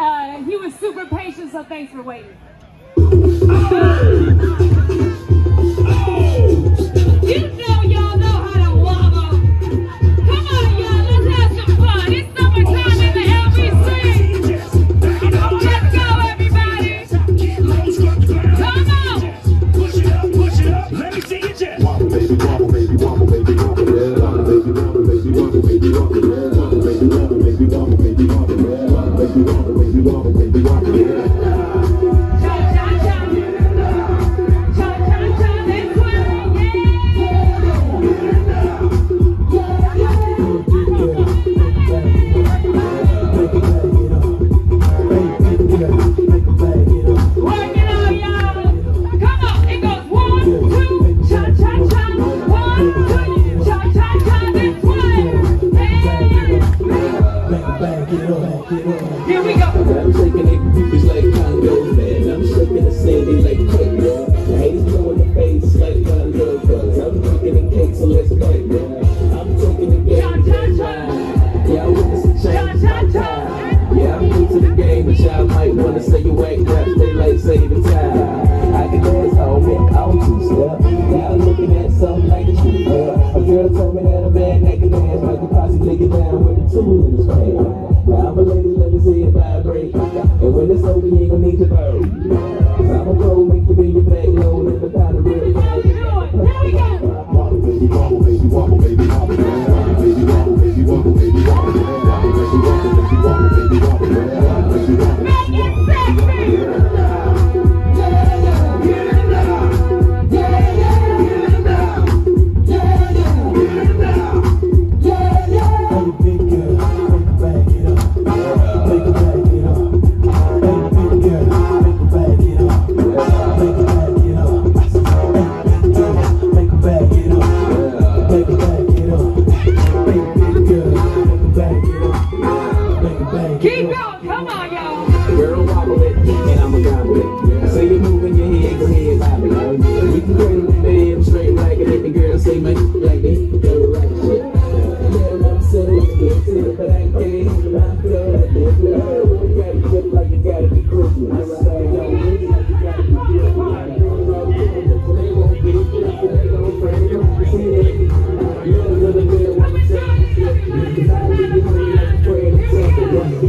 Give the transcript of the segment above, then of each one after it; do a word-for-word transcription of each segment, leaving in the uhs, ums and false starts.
uh, he was super patient, so thanks for waiting. You know y'all know how to wobble. Come on, y'all, let's have some fun. It's summertime in the L B C. Let's go, everybody. Come on. Push it up, push it up. Let me see you just. Wobble, baby, wobble, baby, wobble, baby, wobble, yeah. Wobble, baby, wobble, baby, wobble, baby, wobble, yeah. Wobble, baby, wobble, baby, wobble, baby, wobble, yeah. Wobble, baby, wobble, baby, wobble, baby, wobble, yeah. Here we go. I'm shaking it, it's like Congo, man. I'm shaking the sandy like cake, man. The haters blow in the face like Congo, cause I'm drinking the cake, so let's fight, man. I'm taking the game, yeah, I witness the change, yeah, I'm new to the game, but y'all might wanna say you ain't rap, they like say the time. I can dance all me, I'm two-step. Now I'm looking at something like a true girl. A girl told me that a man that can dance might could possibly get down with the tool in his hand. Now I'm a lady, let me see it vibrate. And when it's over, you ain't gonna need to burn. Cause I'm a pro, make you be your back low, and the powder real. Here we go. Wobble, baby, wobble, baby, wobble, baby, wobble, yeah. Wobble, baby, wobble, baby, wobble, baby, wobble, yeah. Wobble, baby, wobble, baby, wobble, baby, wobble, yeah. Wobble, baby, wobble, Make it sexy. Keep going, come on, y'all. Girl, wobble it, and I'ma gobble it. Say you're moving your head, go ahead, bobble it. We can cradle the bed, straight like it, and the girl say, man, like this, go right shit. Yeah, I'm so like this, but I can't hold my flow like this. You gotta grip like you gotta be Christmas. I say, yo, really like you gotta be Christmas. They won't be Christmas, they gon' pray. See that? You're a little bit of what I'm saying. Because I leave you hungry like a prayer to something.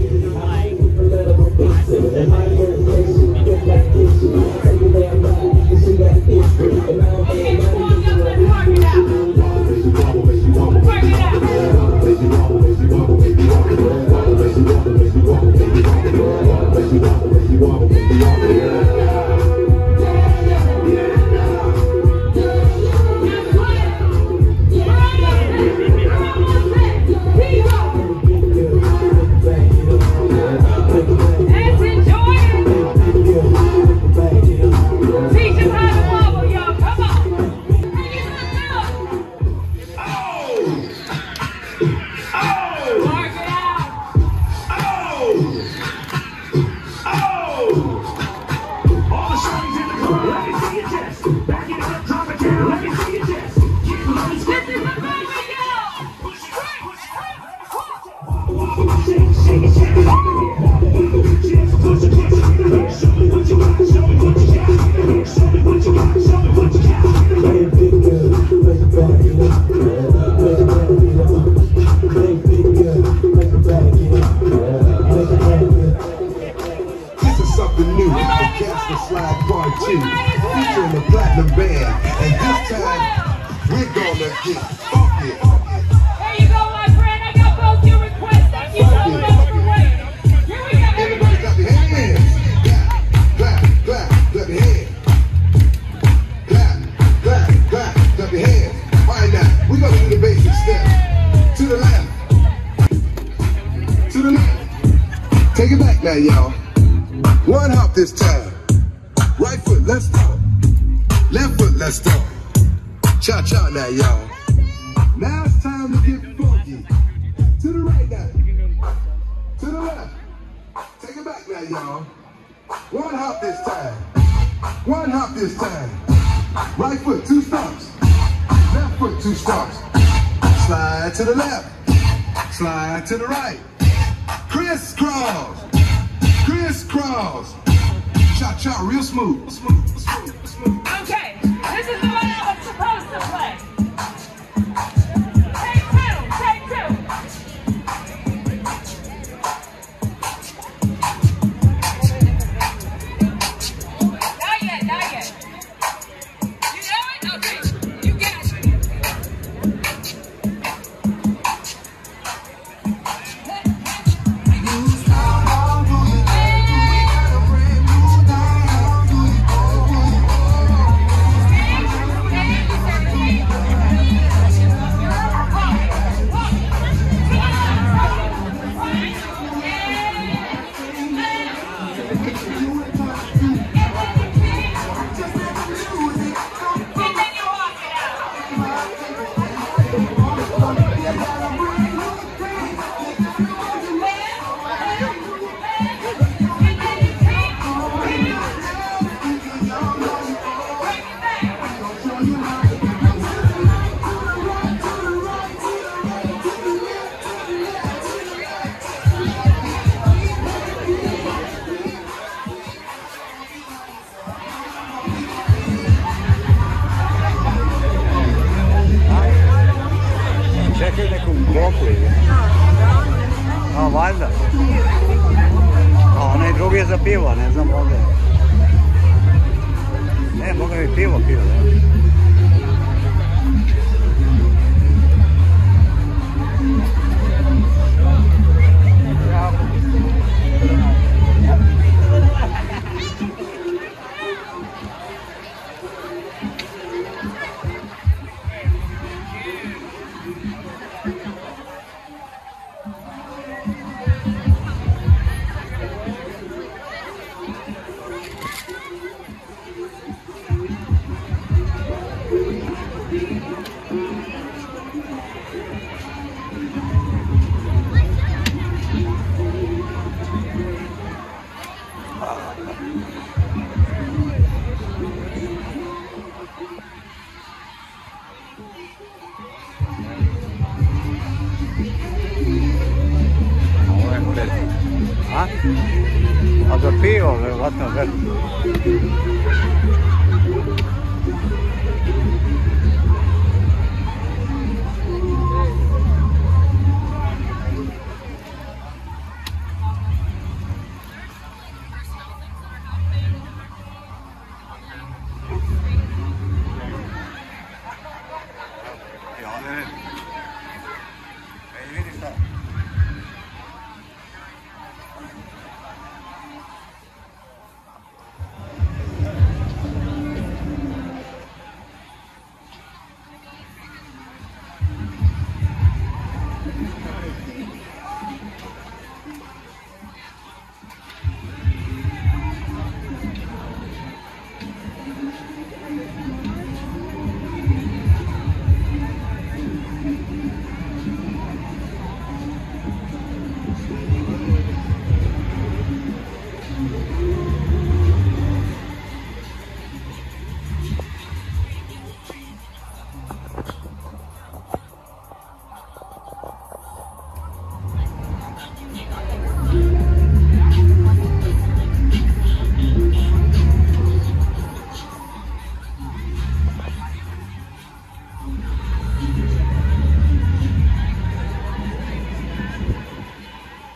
Featuring the Platinum Band, and this time we're gonna get funky. There you go, my friend. I got both your requests. Thank you so much for waiting. Here we go. Everybody clap your hands. Clap, clap, clap your hands. Clap, clap, clap, clap your hands. All right, now we're gonna do the basic step. To the left. To the left. Take it back now, y'all. One hop this time. Right foot, let's start. Left foot, let's start. Cha-cha now, y'all. Now it's time to get funky. To the right now. To the left. Take it back now, y'all. One hop this time. One hop this time. Right foot, two stomps. Left foot, two stomps. Slide to the left. Slide to the right. Crisscross. crisscross. Cha-cha real smooth. Smooth, smooth, smooth. Okay, this is the one I was supposed to play. Take two, take two. Not yet, not yet. You know it? Okay, you got it. Čekaj nekom kopli. A, valjda. A onaj drugi je za pivo, ne znam ovdje. Ne, mogu mi pivo pivo, ne? A? A za pivo, vjerojatno, vjerojatno.